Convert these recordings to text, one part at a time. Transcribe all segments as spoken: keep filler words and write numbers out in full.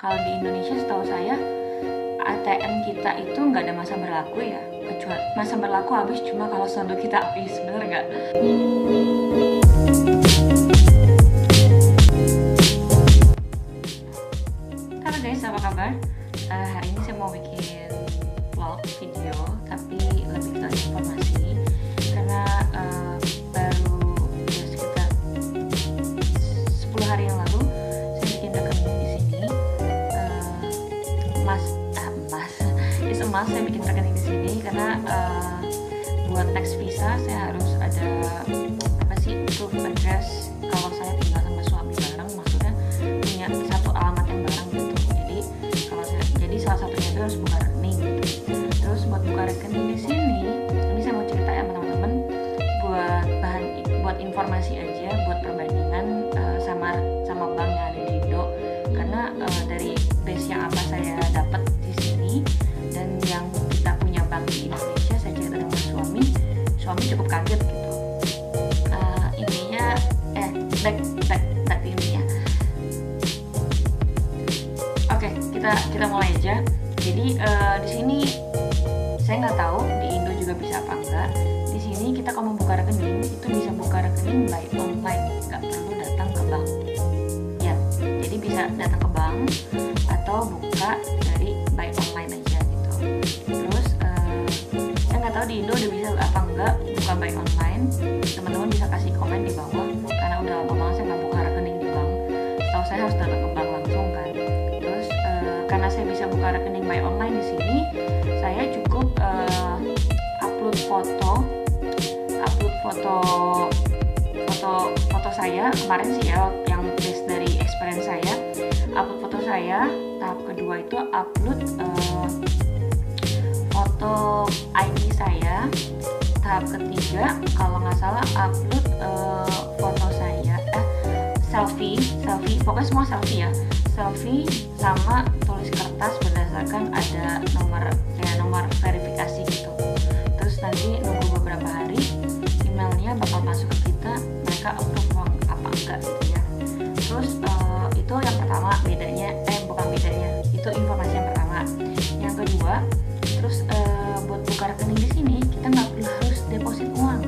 Kalau di Indonesia setahu saya A T M kita itu nggak ada masa berlaku ya, kecuali masa berlaku habis cuma kalau saldo kita habis, bener nggak? Halo guys, apa kabar? Uh, hari ini saya mau bikin vlog video, tapi lebih ke informasi karena uh, baru ya sekitar sepuluh hari yang lalu saya bikin rekening di sini. Uh, mas, ah, mas, is a must saya bikin rekening di sini karena uh, buat tax visa saya harus ada apa sih proof address kalau saya tinggal sama suami bareng, maksudnya punya satu alamat yang bareng gitu. Jadi kalau saya, jadi salah satunya itu harus buka rekening gitu. Terus buat buka rekening di sini, ini saya mau cerita ya teman-teman, buat bahan, buat informasi aja, buat perbandingan uh, sama sama bank yang ada di Indo. Karena uh, dari base yang apa saya dapat di sini dan yang kita punya bank di Indonesia, saya cerita dengan suami, suami cukup kaget gitu. Uh, intinya, eh back back back intinya. Oke, okay, kita kita mulai aja. Jadi uh, di sini saya nggak tahu di Indo juga bisa apa enggak. Di sini kita kalau mau buka rekening itu bisa buka rekening by online, nggak perlu datang ke bank. Ya, jadi bisa datang ke bank atau buka dari by online aja gitu. Terus uh, saya nggak tahu di Indo udah bisa apa enggak buka by online. Teman-teman bisa kasih komen di bawah karena udah lama banget saya nggak buka rekening di bank. Setahu saya harus datang ke bank langsung kan. Terus uh, karena saya bisa buka rekening by online di sini, saya cukup uh, upload foto, upload foto, foto, foto saya kemarin sih ya, yang base dari experience saya, upload foto saya. Tahap kedua itu upload uh, foto I D saya. Tahap ketiga kalau nggak salah upload uh, foto saya, eh selfie, selfie, pokoknya semua selfie ya, selfie sama tulis kertas berdasarkan ada nomor kayak nomor verifikasi gitu. Terus nanti nunggu beberapa hari emailnya bakal masuk ke kita, mereka approve apa enggak gitu ya. Terus uh, itu yang pertama bedanya, eh bukan bedanya, itu informasi yang pertama. Yang kedua, terus uh, buat buka rekening di sini kita nggak perlu harus deposit uang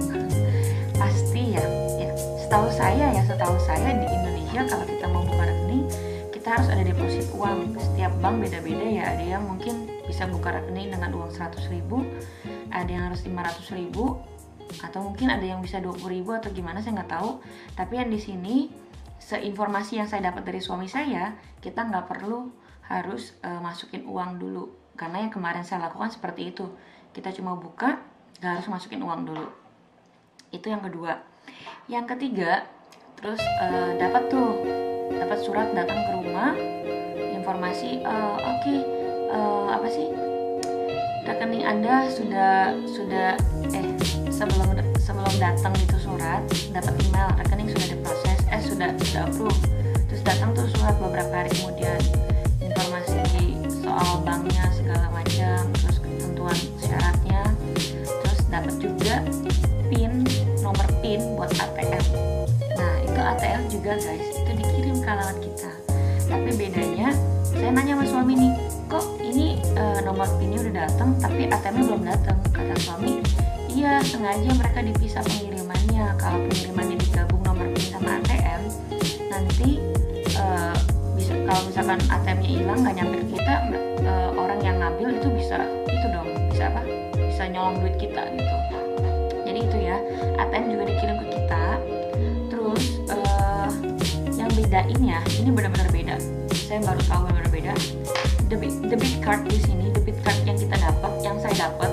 pasti ya. Ya setahu saya ya, setahu saya di Indonesia kalau kita mau buka rekening kita harus ada deposit uang. Setiap bank beda-beda ya, ada yang mungkin bisa buka rekening dengan uang seratus ribu, ada yang harus lima ratus ribu, atau mungkin ada yang bisa dua puluh ribu atau gimana, saya nggak tahu. Tapi yang di sini seinformasi yang saya dapat dari suami saya, kita nggak perlu harus uh, masukin uang dulu, karena yang kemarin saya lakukan seperti itu, kita cuma buka nggak harus masukin uang dulu. Itu yang kedua. Yang ketiga, terus uh, dapat tuh dapat surat datang ke rumah, informasi uh, oke okay, uh, apa sih rekening Anda sudah sudah eh sebelum sebelum datang itu surat dapat email rekening sudah diproses, eh sudah sudah approve. Terus datang tuh surat beberapa hari kemudian, informasi soal banknya segala macam, terus ketentuan syaratnya, terus dapat juga pin, nomor pin buat A T M. Nah itu A T M juga guys, itu dikirim ke alamat kita. Tapi bedanya, saya nanya sama suami nih, kok ini uh, nomor pinnya udah datang tapi A T M-nya belum datang. Kata suami, iya sengaja mereka dipisah pengirimannya. Kalau pengirimannya digabung nomor pin sama A T M, nanti uh, bisa kalau misalkan A T M-nya hilang nggak nyampe ke kita, uh, orang yang ngambil itu bisa itu dong, bisa apa? Bisa nyolong duit kita gitu. Jadi itu ya, A T M juga dikirim ke kita. Terus uh, yang bedain ya, ini benar-benar beda. Saya baru tahu benar-benar beda. Debit, debit card di sini, debit card yang kita dapat, yang saya dapat.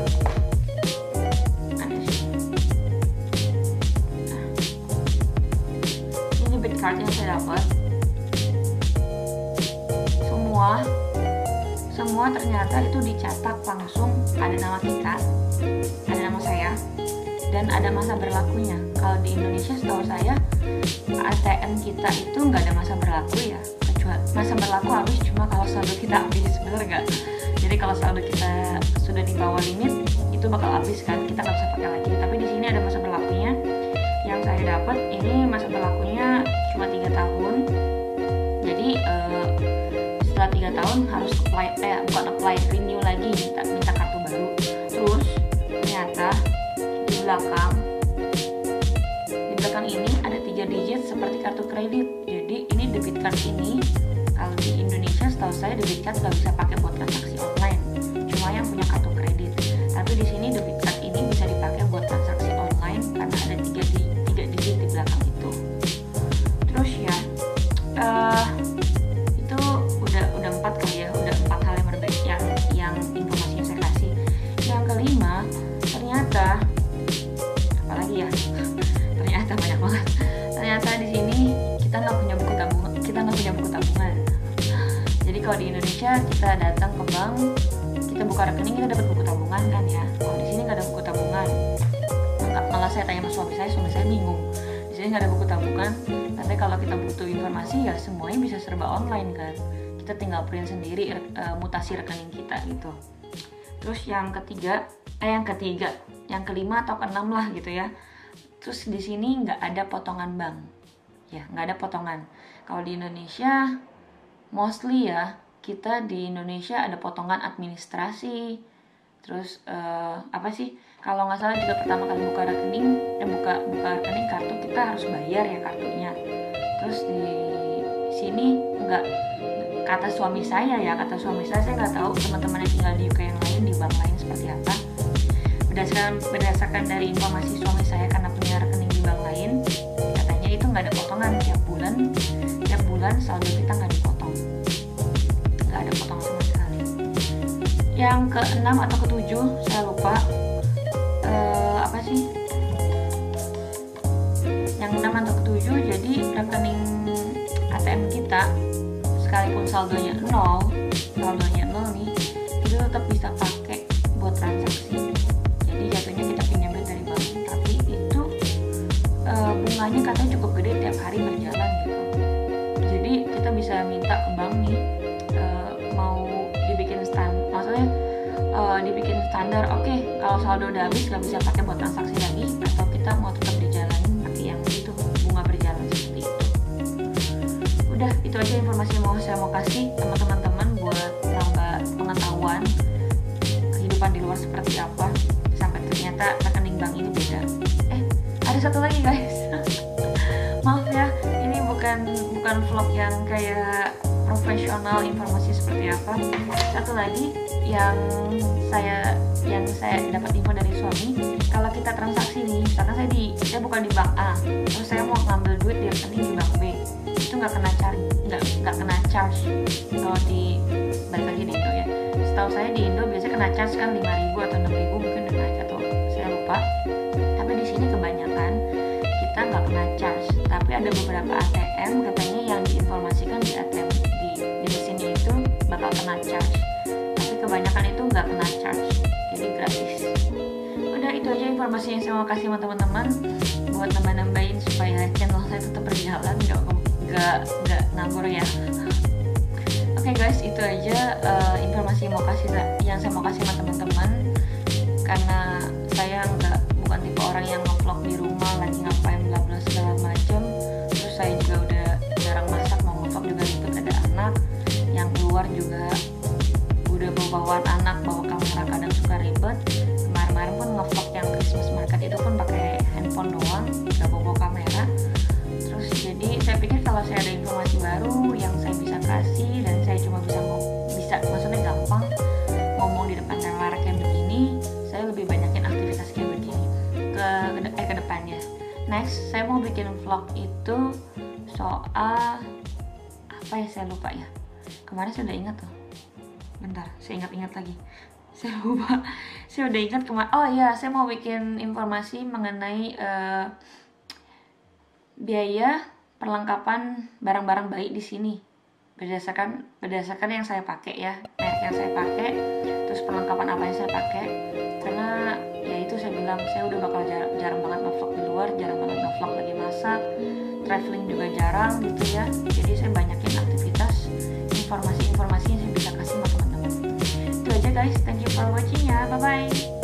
Ini debit card yang saya dapat. Semua, semua ternyata itu dicetak langsung, ada nama kita, ada nama saya, dan ada masa berlakunya. Kalau di Indonesia setahu saya A T M kita itu nggak ada masa berlaku ya, kecuali masa berlaku habis cuma kalau saldo kita habis, bener nggak? Jadi kalau saldo kita sudah di bawah limit itu bakal habis kan, kita nggak bisa pakai lagi. Tapi di sini ada masa berlakunya. Yang saya dapat ini masa berlakunya cuma tiga tahun. Jadi uh, setelah tiga tahun harus apply, eh bukan apply, renew lagi, minta, minta kartu baru. Terus ternyata di belakang di belakang ini ada tiga digit seperti kartu kredit. Jadi ini debit card ini, kalau di Indonesia setahu saya debit card nggak bisa pakai buat transaksi online, cuma yang punya kartu kredit. Tapi di sini debit card ini bisa dipakai buat transaksi online karena ada tiga, di, tiga digit di belakang itu. Terus ya, uh, itu udah udah empat kali ya, udah empat hal yang berbeda yang yang informasi yang saya kasih. Yang kelima, ternyata apalagi ya? Ternyata banyak banget. Ternyata di sini kita nggak punya buku tabungan, kita nggak punya buku tabungan. Jadi kalau di Indonesia kita datang ke bank, kita buka rekening, kita dapat buku tabungan kan ya. Kalau di sini nggak ada buku tabungan, Maka, malah saya tanya sama suami saya, suami saya bingung. Di sini nggak ada buku tabungan, tapi kalau kita butuh informasi ya semuanya bisa serba online kan. Kita tinggal print sendiri uh, mutasi rekening kita gitu. Terus yang ketiga, eh yang ketiga, yang kelima atau keenam lah gitu ya. Terus di sini nggak ada potongan bank, ya nggak ada potongan. Kalau di Indonesia, mostly ya kita di Indonesia ada potongan administrasi. Terus uh, apa sih? Kalau nggak salah juga pertama kali buka rekening, eh buka buka rekening kartu kita harus bayar ya kartunya. Terus di sini nggak, kata suami saya ya, kata suami saya saya nggak tahu teman-teman yang tinggal di U K yang lain di bank lain seperti apa. Berdasarkan berdasarkan dari informasi suami saya karena punya rekening di bank lain, katanya itu nggak ada potongan tiap bulan, tiap bulan saldo kita nggak dipotong, nggak ada potong sama sekali. Yang keenam atau ketujuh saya lupa, uh, apa sih? Yang enam atau ketujuh, jadi rekening A T M kita sekalipun saldonya nol, saldonya nol nih, itu tetap bisa pakai buat transaksi. Jadi jatuhnya kita pinjam duit dari bank, tapi itu e, bunganya katanya cukup gede tiap hari berjalan gitu. Jadi kita bisa minta ke bank nih, e, mau dibikin stand, maksudnya e, dibikin standar. Oke, okay, kalau saldo udah habis nggak bisa pakai buat transaksi lagi, atau kita mau tetap dijalanin pakai yang itu bunga berjalan seperti itu. Udah, itu aja informasi yang mau saya mau kasih sama teman-teman buat nambah pengetahuan kehidupan di luar seperti apa. Sampai ternyata rekening bank ini beda. Eh, ada satu lagi guys. Maaf ya, ini bukan bukan vlog yang kayak profesional informasi seperti apa. Satu lagi yang saya yang saya dapat info dari suami, kalau kita transaksi nih, misalkan saya di saya bukan di bank A, terus saya mau ngambil duit di rekening di bank B, itu nggak kena charge, nggak nggak kena charge. Kalau di balik lagi di Indo ya, setahu saya di Indo biasanya kena charge kan lima ribu atau enam ribu, mungkin udah naik atau saya lupa. Tapi di sini kebanyakan kita nggak kena charge, tapi ada beberapa A T M katanya yang diinformasikan di A T M di di mesinnya itu bakal kena charge, tapi kebanyakan itu nggak kena charge, jadi gratis. Udah, itu aja informasi yang saya mau kasih sama teman-teman buat nambah-nambahin supaya channel saya tetap berjalan, nggak nggak nggak nganggur ya. Oke okay guys, itu aja uh, informasi yang mau kasih yang saya mau kasih sama teman-teman. Karena saya nggak bukan tipe orang yang ngevlog di rumah lagi ngapain bla bla segala macam. Terus saya juga udah jarang masak, mau ngevlog juga ribet, ada anak yang keluar juga udah bawa-bawaan anak, bawa kamera kadang suka ribet. Kemarin-kemarin pun ngevlog yang Christmas market itu pun pakai handphone doang, nggak bawa kamera. Terus jadi saya pikir kalau saya ada informasi baru yang saya bisa kasih dan saya cuma bisa ngomong, bisa maksudnya gampang ngomong di depan kamera kayak begini, saya lebih banyakin aktivitas kayak begini ke eh ke depannya. Next, saya mau bikin vlog itu soal apa ya, saya lupa ya. Kemarin saya udah ingat tuh. Bentar, saya ingat-ingat lagi. Saya lupa. Saya udah ingat kemarin. Oh iya, saya mau bikin informasi mengenai uh, biaya perlengkapan barang-barang bayi di sini. Berdasarkan berdasarkan yang saya pakai ya, merek yang saya pakai, terus perlengkapan apa yang saya pakai. Karena ya itu saya bilang saya udah bakal jarang, jarang banget nge-vlog di luar, jarang banget nge-vlog lagi masak, traveling juga jarang gitu ya. Jadi saya banyakin aktivitas, informasi-informasi yang saya bisa kasih sama teman-teman. Itu aja guys, thank you for watching ya, bye bye.